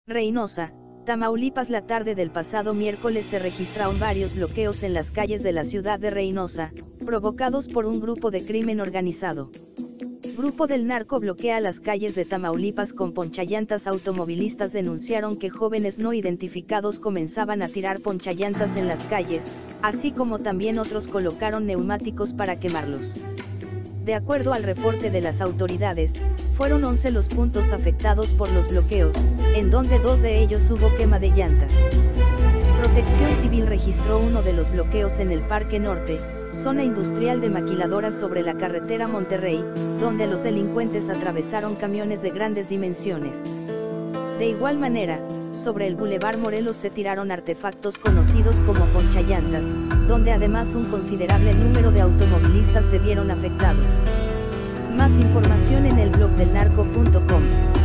Reynosa, Tamaulipas. La tarde del pasado miércoles se registraron varios bloqueos en las calles de la ciudad de Reynosa, provocados por un grupo de crimen organizado. Grupo del narco bloquea las calles de Tamaulipas con ponchallantas. Automovilistas denunciaron que jóvenes no identificados comenzaban a tirar ponchallantas en las calles, así como también otros colocaron neumáticos para quemarlos. De acuerdo al reporte de las autoridades, fueron 11 los puntos afectados por los bloqueos, en donde 2 de ellos hubo quema de llantas. Protección Civil registró uno de los bloqueos en el Parque Norte, zona industrial de maquiladoras sobre la carretera Monterrey, donde los delincuentes atravesaron camiones de grandes dimensiones. De igual manera, sobre el Boulevard Morelos se tiraron artefactos conocidos como ponchallantas, donde además un considerable número de automovilistas se vieron afectados. Más información en el blog del narco.com.